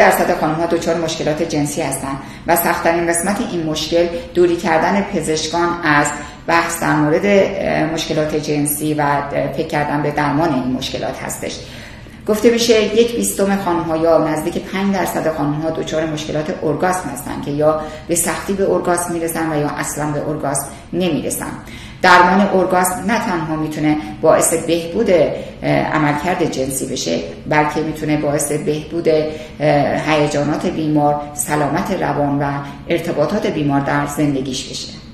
درصد خانم‌ها دچار مشکلات جنسی هستند و سخت‌ترین قسمت این مشکل دوری کردن پزشکان از بحث در مورد مشکلات جنسی و فکر کردن به درمان این مشکلات هستش. گفته میشه 1/20 خانم‌ها یا نزدیک 5% خانم‌ها دچار مشکلات ارگاسم هستند که یا به سختی به ارگاسم میرسن و یا اصلا به ارگاسم نمیرسن. درمان ارگاسم نه تنها میتونه باعث بهبود عملکرد جنسی بشه، بلکه میتونه باعث بهبود هیجانات بیمار، سلامت روان و ارتباطات بیمار در زندگیش بشه.